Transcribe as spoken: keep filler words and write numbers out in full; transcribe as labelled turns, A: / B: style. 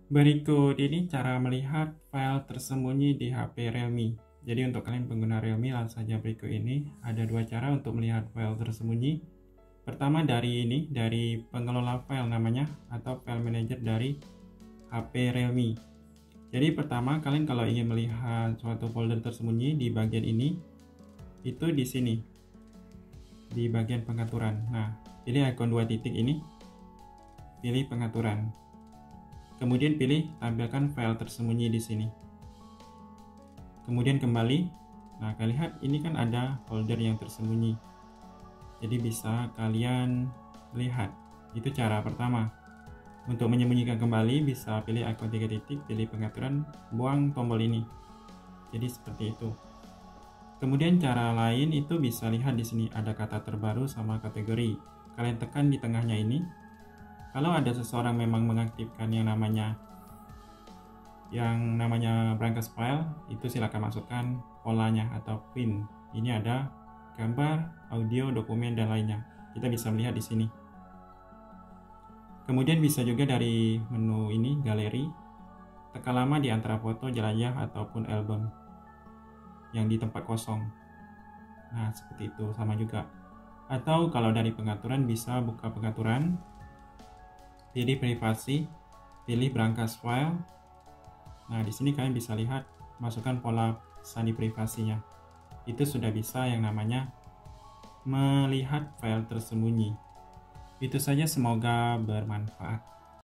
A: Berikut ini cara melihat file tersembunyi di H P Realme. Jadi untuk kalian pengguna Realme, langsung saja berikut ini. Ada dua cara untuk melihat file tersembunyi. Pertama dari ini, dari pengelola file namanya, atau file manager dari H P Realme. Jadi pertama, kalian kalau ingin melihat suatu folder tersembunyi di bagian ini, itu di sini, di bagian pengaturan. Nah, pilih ikon dua titik ini, pilih pengaturan. Kemudian pilih tampilkan file tersembunyi di sini. Kemudian kembali. Nah, kalian lihat ini kan ada folder yang tersembunyi. Jadi bisa kalian lihat. Itu cara pertama. Untuk menyembunyikan kembali bisa pilih ikon tiga titik, pilih pengaturan, buang tombol ini. Jadi seperti itu. Kemudian cara lain itu bisa lihat di sini ada kata terbaru sama kategori. Kalian tekan di tengahnya ini. Kalau ada seseorang memang mengaktifkan yang namanya yang namanya branches file, itu silakan masukkan polanya atau pin. Ini ada gambar, audio, dokumen dan lainnya. Kita bisa melihat di sini. Kemudian bisa juga dari menu ini galeri, tekan lama di antara foto, jelajah ataupun album yang di tempat kosong. Nah, seperti itu sama juga. Atau kalau dari pengaturan bisa buka pengaturan, pilih privasi, pilih branches file. Nah, di sini kalian bisa lihat masukkan pola sandi privasinya. Itu sudah bisa yang namanya melihat file tersembunyi. Itu saja, semoga bermanfaat.